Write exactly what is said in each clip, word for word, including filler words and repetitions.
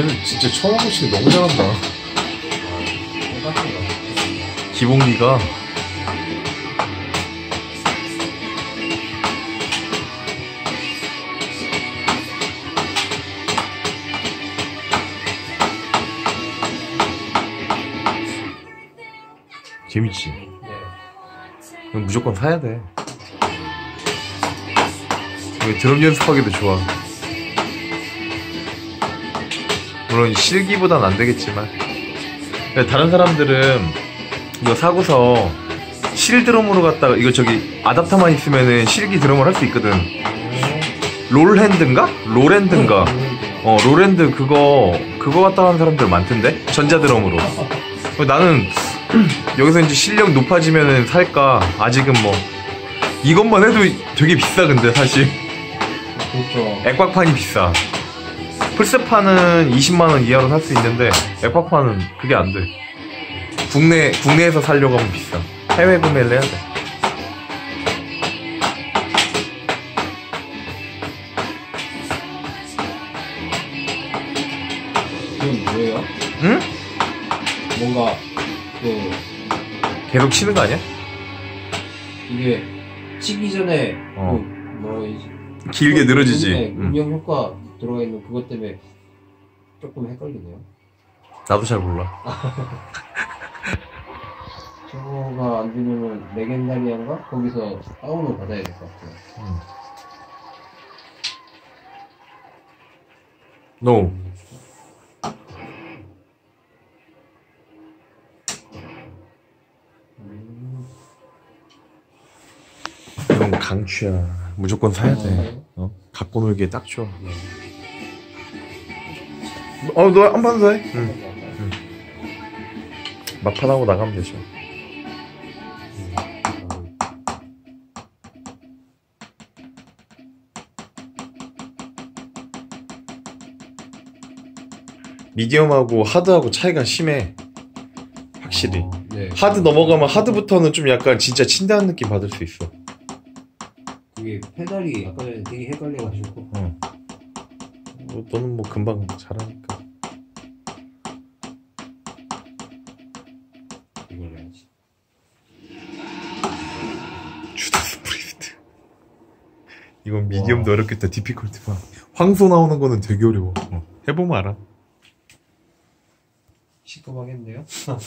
얘는 진짜 처음 보시기 너무 잘한다. 기봉기가 재밌지? 네. 이건 무조건 사야 돼. 이게 드럼 연습하기도 좋아. 물론 실기보단 안 되겠지만 다른 사람들은 이거 사고서 실 드럼으로 갖다가 이거 저기 아답터만 있으면은 실기 드럼을 할 수 있거든. 롤핸드인가? 롤핸드인가? 어 롤핸드 그거 그거 갖다가 하는 사람들 많던데? 전자 드럼으로. 나는 여기서 이제 실력 높아지면은 살까. 아직은 뭐 이것만 해도 되게 비싸. 근데 사실 그렇죠. 액박판이 비싸. 플스판은 이십만 원 이하로 살 수 있는데 액박판은 그게 안 돼. 국내, 국내에서 살려고 하면 비싸. 해외 구매를 해야 돼. 이건 뭐예요? 응? 뭔가 그 계속 치는 거 아니야? 이게 치기 전에 어. 그 뭐라 해야지? 길게 늘어지지. 네, 응. 음영 효과 들어가 있는 그것 때문에 조금 헷갈리네요. 나도 잘 몰라. 저거가 안 되면은 레겐다리안가? 거기서 다운을 받아야 될 것 같아요. 응. No. 이건 강추야. 무조건 사야 돼. 어? 갖고 놀기에 딱 좋아. 어, 너 한 판 더 해? 응. 응. 막판하고 나가면 되죠. 미디엄하고 하드하고 차이가 심해. 확실히. 어, 네. 하드 넘어가면 하드부터는 좀 약간 진짜 친다는 느낌 받을 수 있어. 그게 페달이 아까 전에 되게 헷갈려가지고. 어. 뭐, 너는 뭐 금방 잘하니까. 이걸 해야지. 주다스 프리스트. 이건 미디엄도 와. 어렵겠다. 디피컬티봐. 황소 나오는 거는 되게 어려워. 어. 해보면 알아. 시끄하겠네요.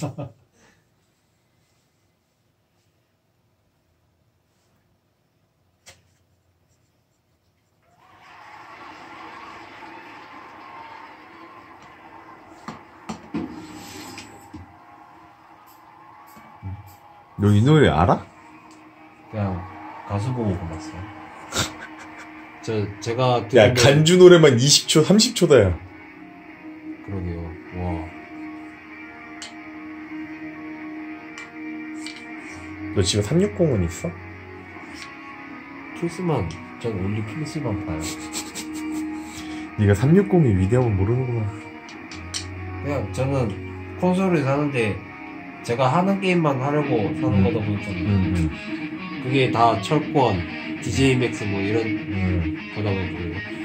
너 이 노래 알아? 그냥 가수 보고 골랐어요. 저 제가 야 간주 노래만 이십 초 삼십 초다 야. 그러게요. 와. 너 집에 삼백육십은 있어? 필스만 전 올리 필스만 봐요. 네가 삼백육십이 위대함을 모르는구나. 그냥 저는 콘솔을 사는데 제가 하는 게임만 하려고 사는 음. 거다 보니까 음, 음. 그게 다 철권, 디제이 맥스 뭐 이런 음. 거다 보니까.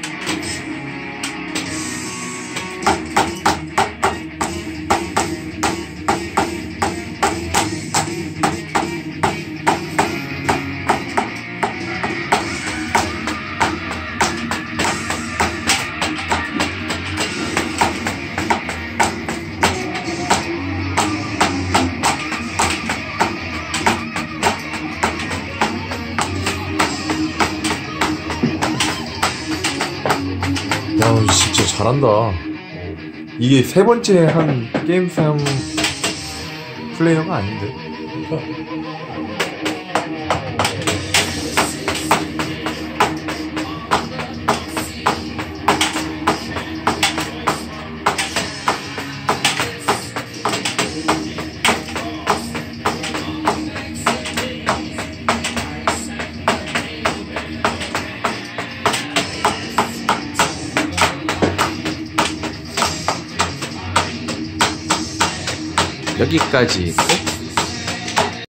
야, 진짜 잘한다. 이게 세 번째 한 게임삼 플레이어가 아닌데. 여기까지.